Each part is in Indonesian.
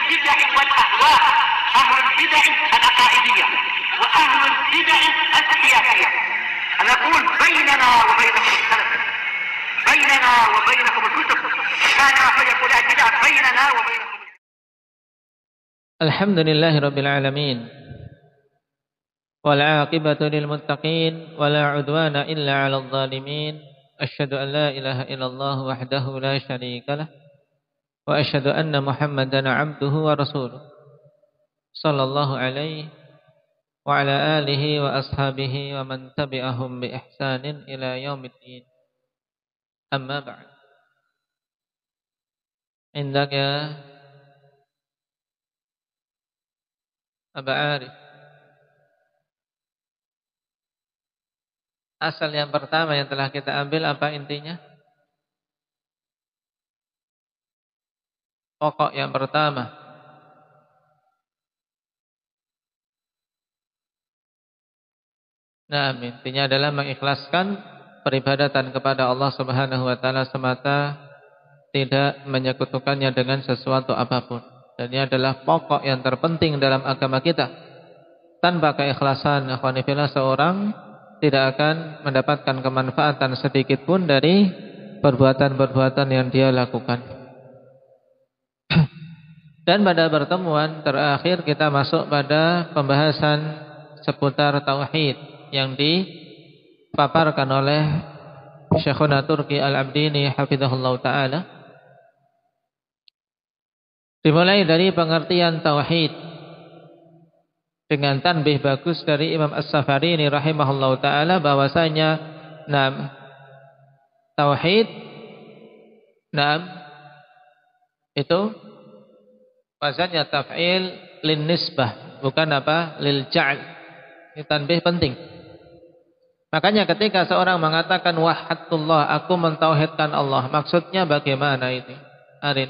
البدع والأهواء، أهل البدع العقائدية وأهل البدع السياسية. أنا أقول بيننا وبينكم السلف، بيننا وبينكم الكتب، كان فيقول البدع بيننا وبينكم. الحمد لله رب العالمين والعاقبة للمتقين ولا عدوان إلا على الظالمين. أشهد أن لا إله إلا الله وحده لا شريك له وأشهد أن محمدا عبده ورسوله صلى الله عليه وعلى آله وأصحابه ومن تبعهم بإحسان إلى يوم الدين. أما بعد، عندك يا أبا عارف asal yang pertama yang telah kita ambil apa intinya? Pokok yang pertama. Nah, intinya adalah mengikhlaskan peribadatan kepada Allah Subhanahu wa taala semata, tidak menyekutukannya dengan sesuatu apapun. Dan ini adalah pokok yang terpenting dalam agama kita. Tanpa keikhlasan, akhwani fillah, seorang tidak akan mendapatkan kemanfaatan sedikit pun dari perbuatan-perbuatan yang dia lakukan. Dan pada pertemuan terakhir kita masuk pada pembahasan seputar tauhid yang dipaparkan oleh Syekhuna Turki Al-Abdini hafizahullah ta'ala. Dimulai dari pengertian tauhid dengan tanbih bagus dari Imam As-Safarini rahimahullah ta'ala bahwasanya tauhid itu wazannya taf'il lin nisbah, bukan lil ja'l. Ini tanbih penting. Makanya ketika seorang mengatakan wahadtullah, aku mentauhidkan Allah, maksudnya bagaimana ini? Arin,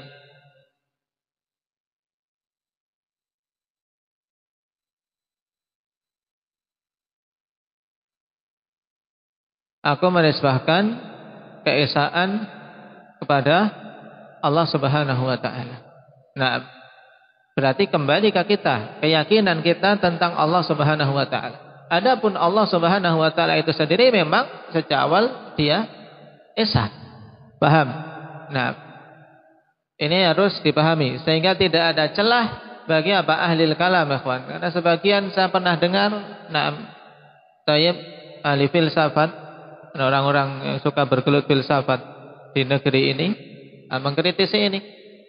aku menisbahkan keesaan kepada Allah Subhanahu wa taala. Nah, berarti kembali ke kita, keyakinan kita tentang Allah Subhanahu wa taala. Adapun Allah Subhanahu wa taala itu sendiri memang sejak awal dia esa. Paham? Nah, ini harus dipahami sehingga tidak ada celah bagi ahli kalam, ikhwan. Karena sebagian saya pernah dengar ahli filsafat, orang-orang yang suka bergelut filsafat di negeri ini mengkritisi ini.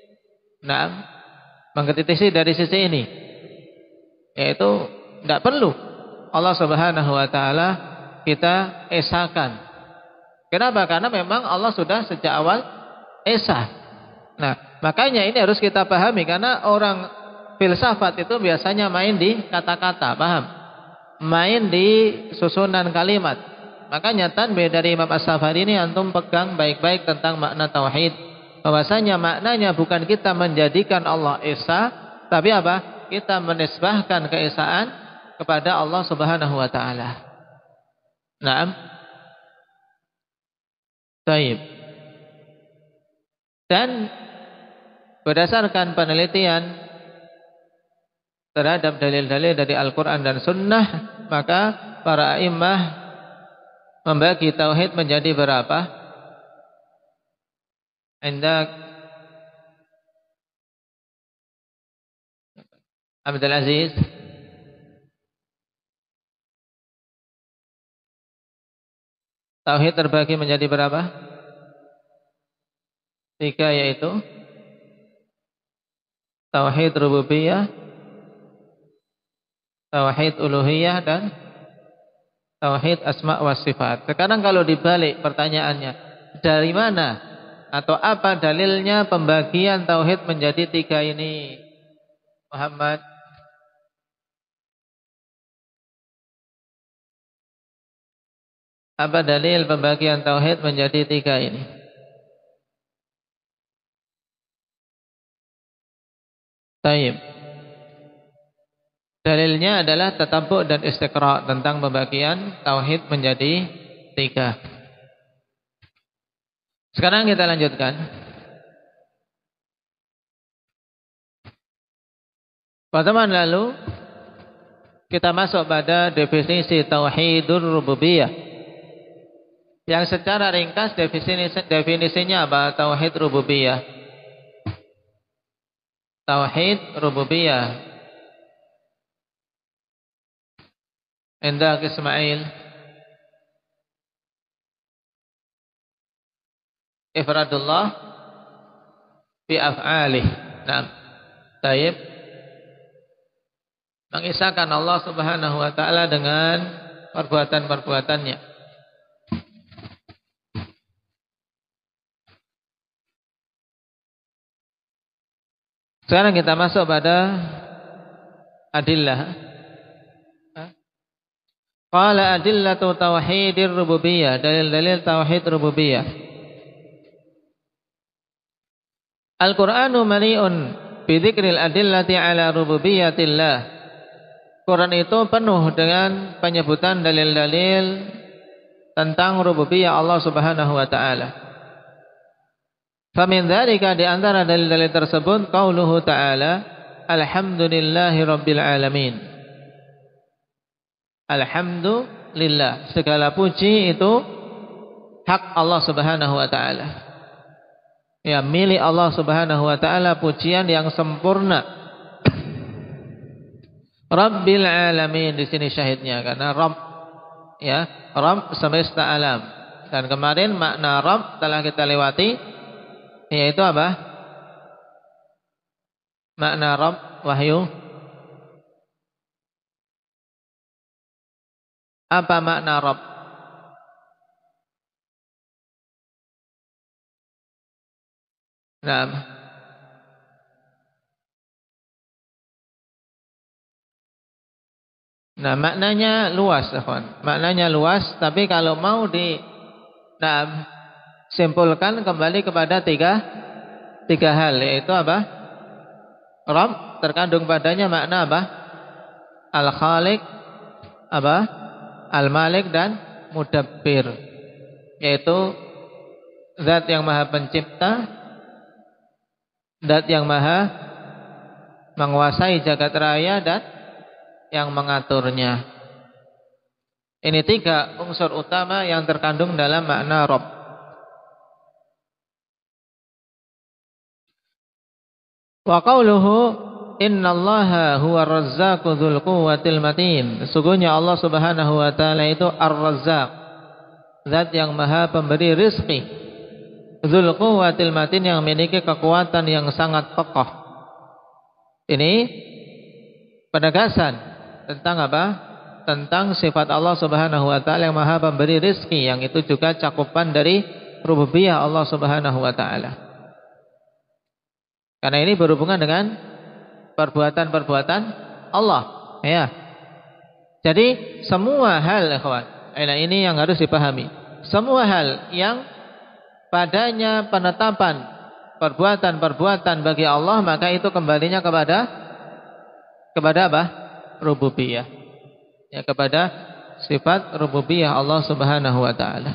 Mengkritisi dari sisi ini, yaitu tidak perlu Allah Subhanahu wa taala kita esakan. Kenapa? Karena memang Allah sudah sejak awal esa. Nah, makanya ini harus kita pahami, karena orang filsafat itu biasanya main di kata-kata, paham? Main di susunan kalimat. Makanya tanbih dari Imam As-Safari ini antum pegang baik-baik tentang makna tauhid. Bahwasanya maknanya bukan kita menjadikan Allah esa, tapi kita menisbahkan keesaan kepada Allah Subhanahu wa taala. Naam. Baik. Dan berdasarkan penelitian terhadap dalil-dalil dari Al-Qur'an dan Sunnah, maka para a'immah membagi tauhid menjadi berapa? Indak Abdul Aziz, tauhid terbagi menjadi berapa? 3, yaitu tauhid rububiyah, tauhid uluhiyah, dan tauhid asma wa sifat. Sekarang kalau dibalik pertanyaannya, dari mana atau apa dalilnya pembagian tauhid menjadi 3 ini? Muhammad, apa dalil pembagian tauhid menjadi 3 ini? Baik. Dalilnya adalah tatabbu' dan istiqra' tentang pembagian tauhid menjadi 3. Sekarang kita lanjutkan. Pertemuan lalu kita masuk pada definisi tauhidur rububiyah. Yang secara ringkas definisinya apa? Tauhid rububiyah. Tauhid rububiyah. Indah Ismail. Ifradullah bi af'alih. Nah, taib. Mengisahkan Allah Subhanahu wa taala dengan perbuatan-perbuatannya. Sekarang kita masuk pada adillah. Qala adillatu tauhidir rububiyah, dalil-dalil tauhid rububiyah. Al-Qur'anu mali'un bi dzikril adillati ala rububiyatillah. Quran itu penuh dengan penyebutan dalil-dalil tentang rububiyah Allah Subhanahu wa taala. Famin dzalika, di antara dalil-dalil tersebut qauluhu ta'ala alhamdulillahi rabbil alamin. Alhamdulillah, segala puji itu hak Allah Subhanahu wa taala. Ya, milik Allah Subhanahu wa taala, pujian yang sempurna. Rabbil alamin di sini syahidnya karena Rabb, ya, Rabb semesta alam. Dan kemarin makna Rabb telah kita lewati, yaitu apa? Makna Rabb, Wahyu. Apa makna Rabb? Nah, maknanya luas, kawan. Maknanya luas, tapi kalau mau simpulkan kembali kepada tiga hal, yaitu apa? Rabb terkandung padanya makna apa? Al-Khaliq, apa? Al-Malik dan Mudabbir, yaitu zat yang maha pencipta, zat yang maha menguasai jagat raya dan yang mengaturnya. Ini tiga unsur utama yang terkandung dalam makna Rabb. Wa qauluhu innallaha huwa ar-razzaqu dzul quwwatil matin. Sesungguhnya Allah Subhanahu wa taala itu Ar-Razzaq, zat yang maha pemberi rizki, dzul quwwatil matin, yang memiliki kekuatan yang sangat kokoh. Ini penegasan tentang apa? Tentang sifat Allah Subhanahu wa taala yang maha pemberi rizki, yang itu juga cakupan dari rububiyah Allah Subhanahu wa taala. Karena ini berhubungan dengan perbuatan-perbuatan Allah, ya. Jadi semua hal, ikhwan, ini yang harus dipahami. Semua hal yang padanya penetapan perbuatan-perbuatan bagi Allah, maka itu kembalinya kepada apa? Rububiyah. Ya, kepada sifat rububiyah Allah Subhanahu wa taala.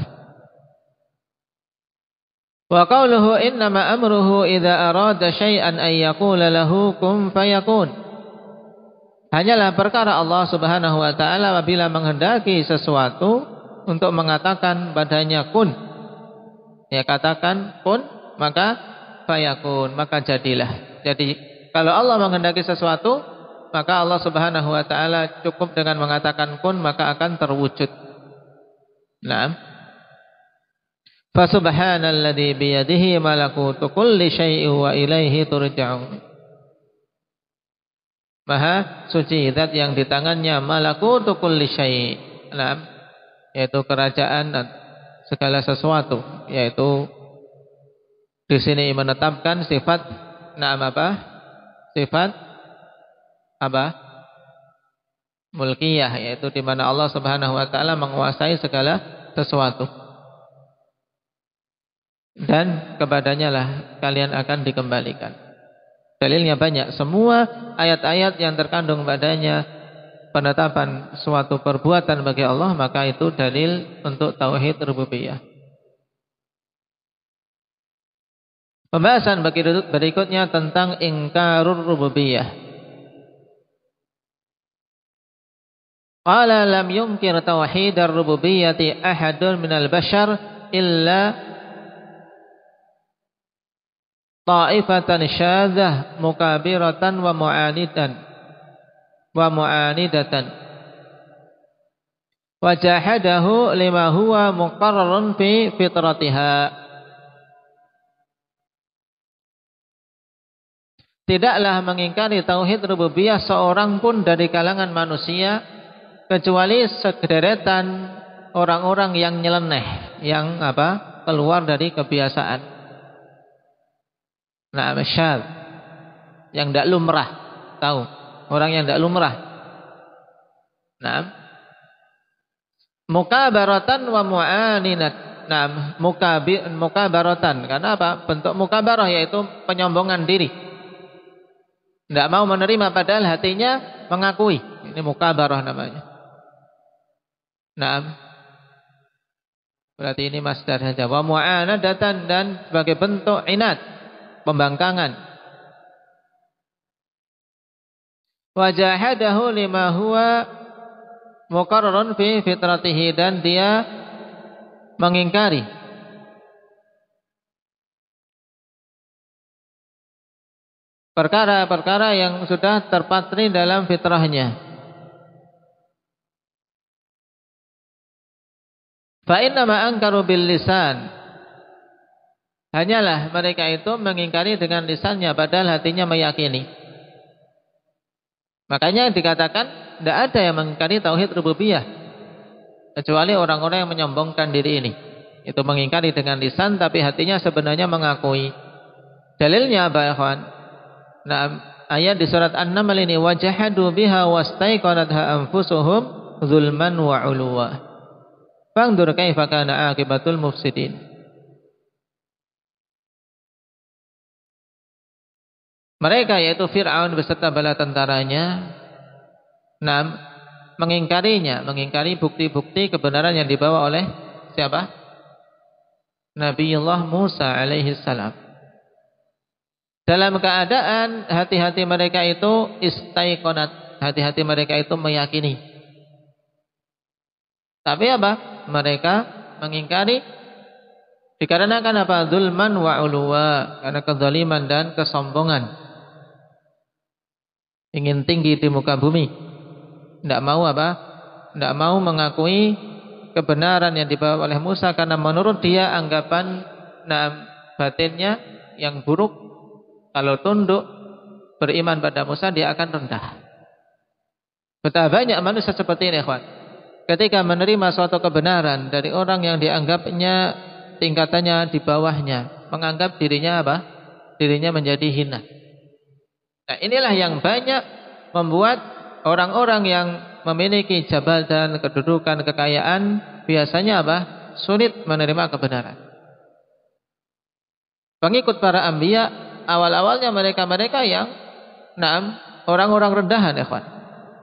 Wa qauluhu innama amruhu idza arada syai'an ay yaqula lahu kun fayakun. Hanyalah perkara Allah Subhanahu wa taala apabila menghendaki sesuatu untuk mengatakan padanya kun. Ya, katakan kun, maka fayakun, maka jadilah. Jadi kalau Allah menghendaki sesuatu, maka Allah Subhanahu wa taala cukup dengan mengatakan kun, maka akan terwujud. Naam. Fa subhanalladzi bi yadihi malakutu kulli syai'in wa ilaihi turja'un. Maha suci zat yang di tangannya malakutu kulli syai'. Naam, yaitu kerajaan segala sesuatu, yaitu di sini menetapkan sifat naam apa? Sifat apa? Mulkiyah, yaitu di mana Allah Subhanahu wa taala menguasai segala sesuatu. Dan kepadanya lah kalian akan dikembalikan. Dalilnya banyak. Semua ayat-ayat yang terkandung padanya penetapan suatu perbuatan bagi Allah, maka itu dalil untuk tauhid rububiyah. Pembahasan berikutnya tentang ingkarur rububiyah. Qala lam yunkir tauhid ar-rububiyyati ahadun minal bashar illa ta'ifatan syadzah mukabiratan wa mu'anidatan wa jahadahu lima huwa muqarrarun fi fitratiha. Tidaklah mengingkari tauhid rububiyah seorang pun dari kalangan manusia kecuali sederetan orang-orang yang nyeleneh, yang keluar dari kebiasaan. Nah, syadz, yang tidak lumrah, tahu? Orang yang tidak lumrah. Nah, mukabaratan wa mu'aninat. Nah, mukabaratan, karena apa? Bentuk mukabarah yaitu penyombongan diri. Tidak mau menerima padahal hatinya mengakui. Ini mukabarah namanya. Nah, berarti ini masdar saja. Wa mu'anadatan, dan sebagai bentuk inat, pembangkangan. Wa jahadahu lima huwa muqarrarun fi fitratihi, dan dia mengingkari perkara-perkara yang sudah terpatri dalam fitrahnya. Fa inna ma ankaru bil lisan. Hanyalah mereka itu mengingkari dengan lisannya padahal hatinya meyakini. Makanya dikatakan tidak ada yang mengingkari tauhid rububiyah kecuali orang-orang yang menyombongkan diri ini. Itu mengingkari dengan lisan tapi hatinya sebenarnya mengakui. Dalilnya apa ya kawan? Nah, ayat di surat An-Naml ini, wajahadu biha wastaiqanatha anfusuhum zulman wa 'uluwa. Fangdur kaifa kana akibatul mufsidin. Mereka yaitu Fir'aun beserta bala tentaranya, mengingkari bukti-bukti kebenaran yang dibawa oleh siapa? Nabiullah Musa alaihi salam. Dalam keadaan hati-hati mereka itu istaiqonat, hati-hati mereka itu meyakini. Tapi apa? Mereka mengingkari dikarenakan apa? Zulman wa 'uluwa, karena kezaliman dan kesombongan. Ingin tinggi di muka bumi. Tidak mau apa? Tidak mau mengakui kebenaran yang dibawa oleh Musa karena menurut dia anggapan batinnya yang buruk. Kalau tunduk beriman pada Musa, dia akan rendah. Betapa banyak manusia seperti ini, ikhwan. Ketika menerima suatu kebenaran dari orang yang dianggapnya tingkatannya di bawahnya, menganggap dirinya apa? Dirinya menjadi hina. Nah, inilah yang banyak membuat orang-orang yang memiliki jabatan, kedudukan, kekayaan biasanya apa? Sulit menerima kebenaran. Pengikut para anbiya awal-awalnya mereka yang orang-orang rendahan, ya kawan.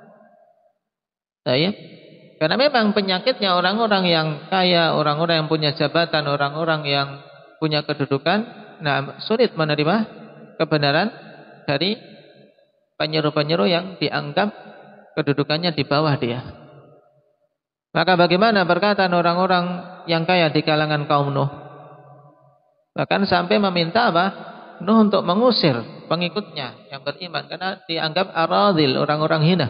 Karena memang penyakitnya orang-orang yang kaya, orang-orang yang punya jabatan, orang-orang yang punya kedudukan, sulit menerima kebenaran dari penyeru-penyeru yang dianggap kedudukannya di bawah dia. Maka bagaimana perkataan orang-orang yang kaya di kalangan kaum Nuh? Bahkan sampai meminta apa? Nuh untuk mengusir pengikutnya yang beriman karena dianggap aradil, orang-orang hina.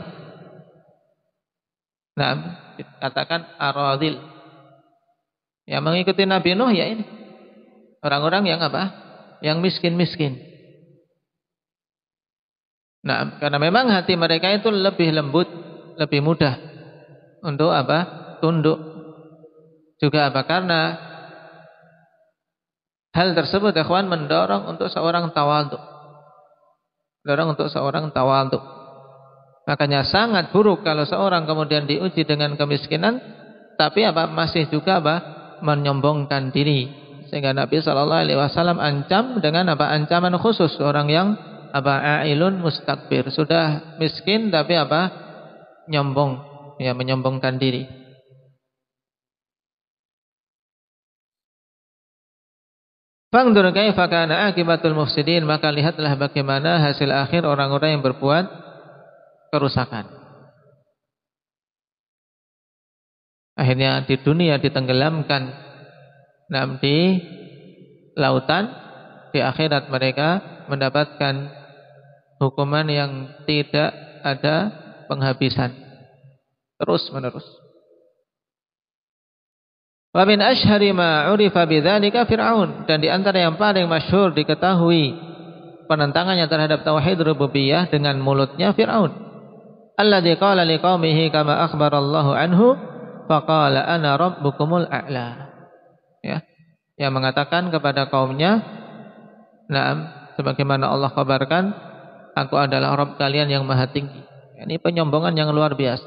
Nah, dikatakan aradil. Yang mengikuti Nabi Nuh ya ini. Orang-orang yang apa? Yang miskin-miskin. Nah, karena memang hati mereka itu lebih lembut, lebih mudah untuk apa? Tunduk. Juga apa? Karena hal tersebut ikhwan mendorong untuk seorang tawadhu. Mendorong untuk seorang tawadhu. Makanya sangat buruk kalau seorang kemudian diuji dengan kemiskinan tapi apa? Masih juga apa? Menyombongkan diri. Sehingga Nabi sallallahu alaihi wasallam ancam dengan apa? Ancaman khusus orang yang apa? Ailun mustakbir. Sudah miskin tapi apa? Nyombong, ya, menyombongkan diri. Fangdur kaifa kana akibatul mufsidin, maka lihatlah bagaimana hasil akhir orang-orang yang berbuat kerusakan. Akhirnya di dunia ditenggelamkan di lautan, di akhirat mereka mendapatkan hukuman yang tidak ada penghabisan, terus menerus. Wa min asyhari ma 'urifa bidzalika Fir'aun, dan di antara yang paling masyhur diketahui penentangannya terhadap tauhid rububiyah dengan mulutnya Fir'aun. Alladzi qala liqaumihi kama akhbarallahu anhu faqala ana rabbukumul a'la. Ya, yang mengatakan kepada kaumnya, sebagaimana Allah kabarkan, aku adalah Rabb kalian yang maha tinggi. Ini penyombongan yang luar biasa.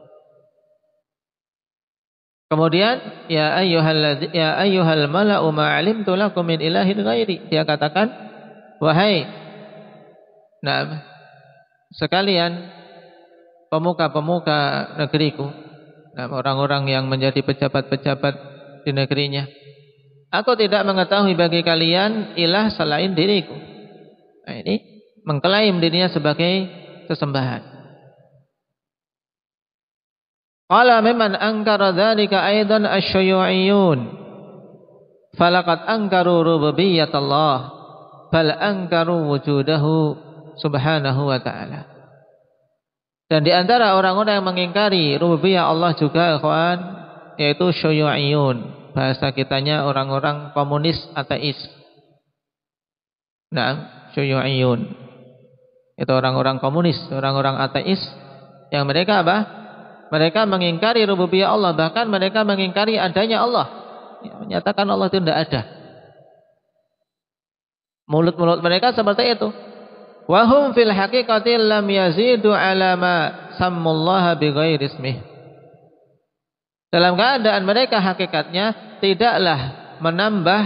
Kemudian ya ayyuhal mala'u ma 'alimtu lakum min ilahin ghairi. Dia katakan, wahai sekalian pemuka-pemuka negeriku, orang-orang yang menjadi pejabat-pejabat di negerinya, aku tidak mengetahui bagi kalian ilah selain diriku. Ini mengklaim dirinya sebagai sesembahan. Qala mimman ankara dzalika aidan asy-syuyu'iyyun falaqad ankaru rububiyyatallahi bal ankaru wujudahu subhanahu wa ta'ala. Dan di antara orang-orang yang mengingkari rububiyah Allah juga, ikhwan, yaitu syuyu'iyyun. Bahasa kitanya orang-orang komunis ateis. Syuyu'iyyun. Itu orang-orang komunis, orang-orang ateis yang mereka apa? Mereka mengingkari rububiyah Allah, bahkan mereka mengingkari adanya Allah. Menyatakan Allah itu tidak ada. Mulut-mulut mereka seperti itu. Wa hum fil haqiqati lam yazidu ala ma sammullaha bighairi ismih. Dalam keadaan mereka hakikatnya tidaklah menambah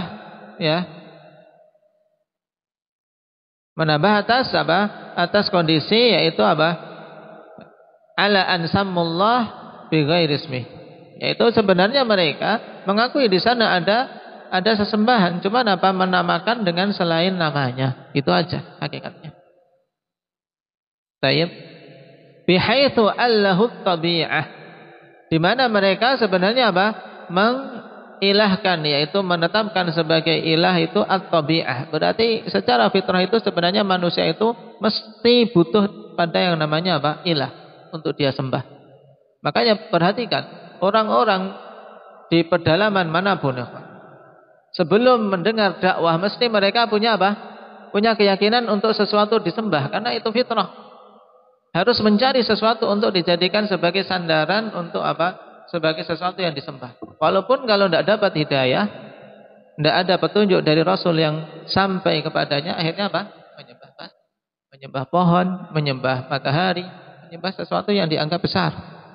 atas apa? Atas kondisi yaitu apa? Ala an sammullah bighairi ismih. Yaitu sebenarnya mereka mengakui di sana ada sesembahan, cuma apa? Menamakan dengan selain namanya. Itu aja hakikatnya. Tayyib. Bihaitsu allahu tabi'ah. Di mana mereka sebenarnya apa? Mengilahkan, yaitu menetapkan sebagai ilah itu at-tabi'ah. Berarti secara fitrah itu sebenarnya manusia itu mesti butuh pada yang namanya apa? Ilah untuk dia sembah. Makanya perhatikan orang-orang di pedalaman manapun, sebelum mendengar dakwah mesti mereka punya apa? Punya keyakinan untuk sesuatu disembah, karena itu fitrah. Harus mencari sesuatu untuk dijadikan sebagai sandaran untuk apa? Sebagai sesuatu yang disembah. Walaupun kalau tidak dapat hidayah, tidak ada petunjuk dari Rasul yang sampai kepadanya, akhirnya apa? Menyembah pohon, menyembah matahari, menyembah sesuatu yang dianggap besar.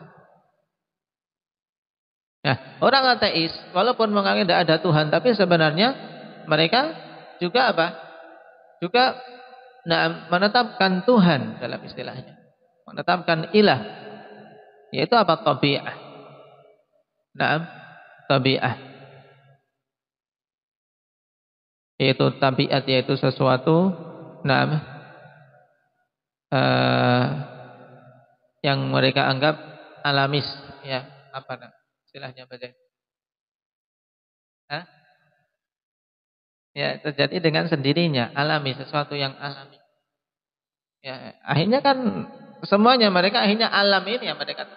Nah, orang ateis walaupun menganggap tidak ada Tuhan, tapi sebenarnya mereka juga apa? Juga menetapkan Tuhan dalam istilahnya. Menetapkan ilah. Yaitu apa? Tabi'ah. Tabi'ah. Yaitu tabiat, yaitu sesuatu yang mereka anggap alamis, ya, apa istilahnya baca? Ya, terjadi dengan sendirinya, alami, sesuatu yang alami. Ya, akhirnya kan semuanya mereka akhirnya alam ini yang mereka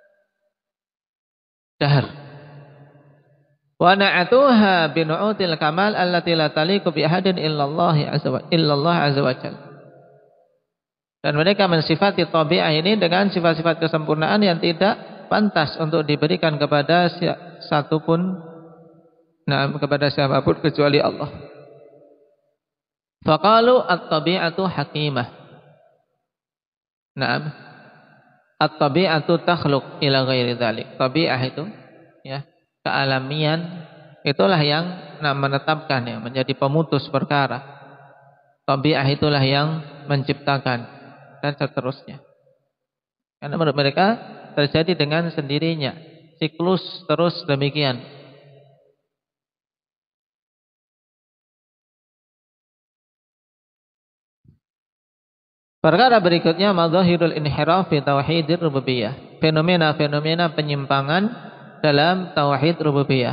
dahar. Wa na'atuha bi nu'util kamal allati la taliqu bi ahadin illallah azza wa jalla. Dan mereka mensifati tabi'ah ini dengan sifat-sifat kesempurnaan yang tidak pantas untuk diberikan kepada kepada siapapun kecuali Allah. Faqalu at-tabi'atu hakimah. At-tabi'atu takhluq ila ghairi dzalik. Tabi'ah itu, ya, kealamian itulah yang menetapkan, ya, menjadi pemutus perkara. Tabi'ah itulah yang menciptakan dan seterusnya. Karena menurut mereka terjadi dengan sendirinya, siklus terus demikian. Perkara berikutnya madzahirul inhiraf fi tauhidir rububiyah. Fenomena-fenomena penyimpangan dalam tauhid rububiyah.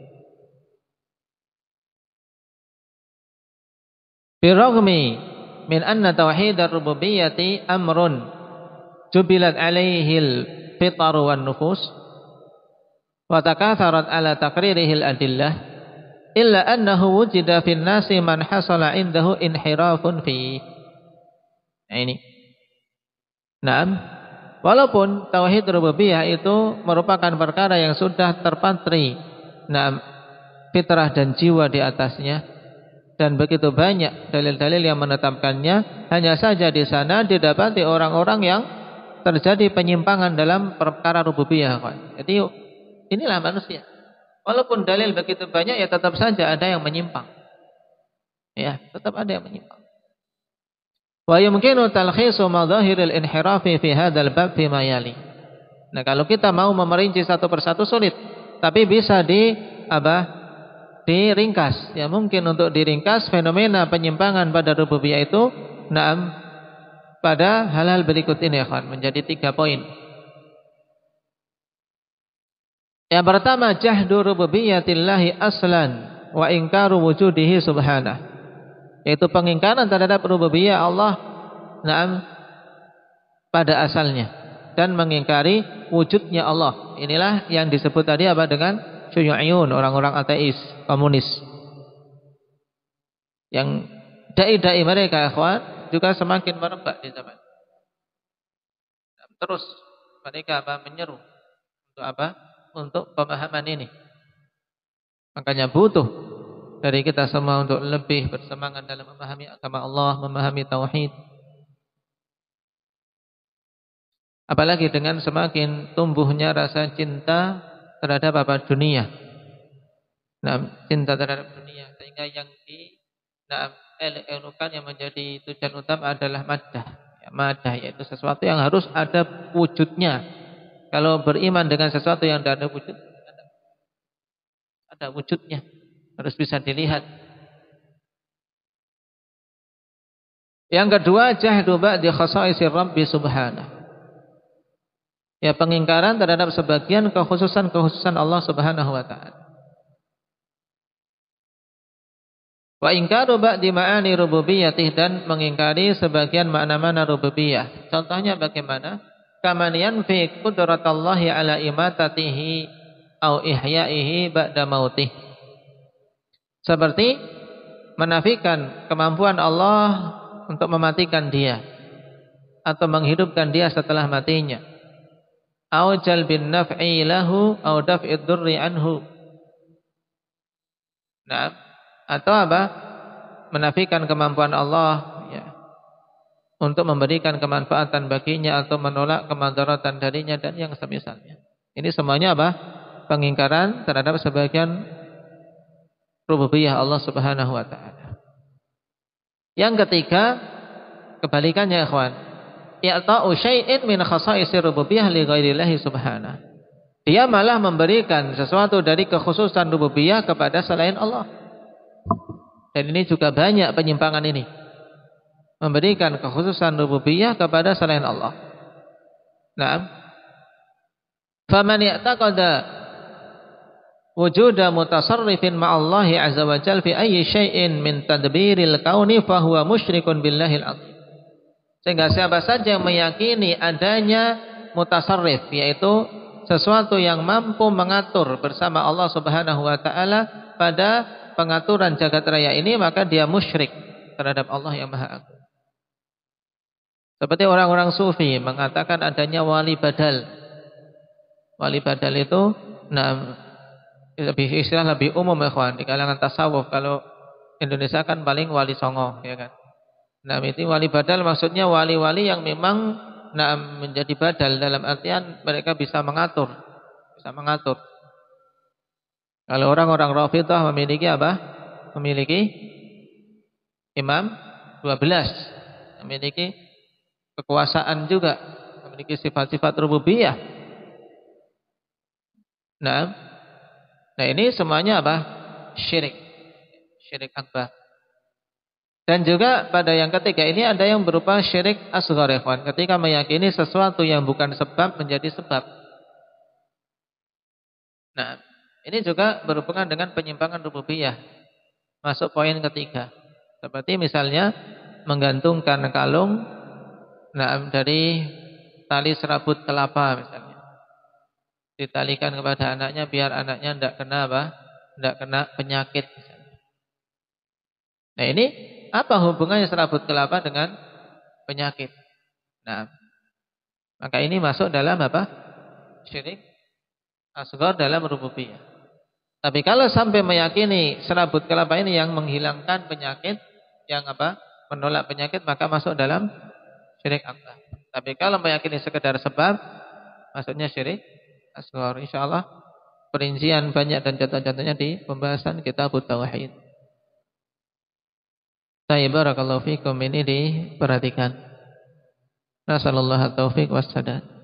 Birrahmi min anna tauhid ar-rububiyyati amrun jubilat alaihil fitar wan nufus wa takatharat ala taqririhil adillah illa annahu wujida fin nasi man hasala indahu inhirafun fi. Nah ini. Naam, walaupun tauhid rububiyah itu merupakan perkara yang sudah terpatri naam fitrah dan jiwa di atasnya, dan begitu banyak dalil-dalil yang menetapkannya, hanya saja di sana didapati orang-orang yang terjadi penyimpangan dalam perkara rububiyah. Jadi inilah manusia. Walaupun dalil begitu banyak, ya tetap saja ada yang menyimpang. Ya, tetap ada yang menyimpang. Wa yumkinu talkhisu madhahiril inhirafi fi hadzal bab fi ma yali. Nah, kalau kita mau memerinci satu persatu sulit, tapi bisa diringkas. Ya, mungkin untuk diringkas fenomena penyimpangan pada rububiyah itu pada hal-hal berikut ini, ikhwan, menjadi 3 poin. Yang pertama, jahdu rububiyyatillahi aslan wa ingkaru wujudihi subhanah. Yaitu pengingkaran terhadap rububiyah Allah pada asalnya dan mengingkari wujudnya Allah. Inilah yang disebut tadi dengan syuyu'iyun, orang-orang ateis, komunis. Yang dai-dai mereka, ikhwan, juga semakin merebak di zaman. Terus mereka menyeru untuk untuk pemahaman ini. Makanya butuh dari kita semua untuk lebih bersemangat dalam memahami agama Allah, memahami tauhid. Apalagi dengan semakin tumbuhnya rasa cinta terhadap dunia. Cinta terhadap dunia, sehingga yang elok-elokan yang menjadi tujuan utama adalah maddah. Ya, maddah yaitu sesuatu yang harus ada wujudnya. Kalau beriman dengan sesuatu yang tidak ada wujud, ada wujudnya. Harus bisa dilihat. Yang kedua, jahdu ba'di khasaisir Rabbi subhanahu. Ya, pengingkaran terhadap sebagian kekhususan Allah subhanahu wa ta'ala. Wa ingkaru ba'di ma'ani rububiyyatih, dan mengingkari sebagian makna-makna rububiyah. Contohnya bagaimana? Kaman yanfi qudratallahi ala imatatihi au ihya'ihi ba'da mautih. Seperti menafikan kemampuan Allah untuk mematikan dia atau menghidupkan dia setelah matinya. Au jalbin naf'i lahu au daf'id durri anhu. Nah, atau menafikan kemampuan Allah ya, untuk memberikan kemanfaatan baginya atau menolak kemadaratan darinya dan yang semisalnya. Ini semuanya pengingkaran terhadap sebagian rububiyah Allah subhanahu wa ta'ala. Yang ketiga, kebalikannya, ikhwan, i'ta'u syai'in min khasaisir rububiyah li ghairillahi subhanahu. Dia malah memberikan sesuatu dari kekhususan rububiyah kepada selain Allah. Dan ini juga banyak penyimpangan ini. Memberikan kekhususan rububiyah kepada selain Allah. Naam. Faman i'taqada wujuda mutasarrifin ma'allahi azza wa jalla fi ayyi syai'in min tadbiril kauni fahuwa musyrikun billahil azim. Sehingga siapa saja yang meyakini adanya mutasarrif, yaitu sesuatu yang mampu mengatur bersama Allah subhanahu wa ta'ala pada pengaturan jagat raya ini, maka dia musyrik terhadap Allah yang maha agung. Seperti orang-orang sufi mengatakan adanya wali badal. Wali badal itu lebih umum, ikhwan, di kalangan tasawuf. Kalau Indonesia kan paling wali songo, ya kan. Itu wali badal, maksudnya wali-wali yang memang menjadi badal dalam artian mereka bisa mengatur. Kalau orang-orang Rafidhah memiliki Memiliki imam 12, memiliki kekuasaan juga, memiliki sifat-sifat rububiyah. Nah ini semuanya syirik akbar. Dan juga pada yang ketiga ini ada yang berupa syirik asghar, ikhwan, ketika meyakini sesuatu yang bukan sebab menjadi sebab. Nah, ini juga berhubungan dengan penyimpangan rububiyah. Masuk poin ketiga. Seperti misalnya menggantungkan kalung dari tali serabut kelapa misalnya. Ditalikan kepada anaknya biar anaknya tidak kena apa? Tidak kena penyakit misalnya. Nah, ini apa hubungannya serabut kelapa dengan penyakit? Nah, maka ini masuk dalam apa? Syirik asghar dalam rububiyah. Tapi kalau sampai meyakini serabut kelapa ini yang menghilangkan penyakit, yang apa? Menolak penyakit, maka masuk dalam syirik akbar. Tapi kalau meyakini sekedar sebab, maksudnya syirik asghar. Insyaallah perincian banyak dan contoh-contohnya di pembahasan kitab tauhid. Barakallahu fikum, ini diperhatikan. Nasallallahu taufiq wassadad.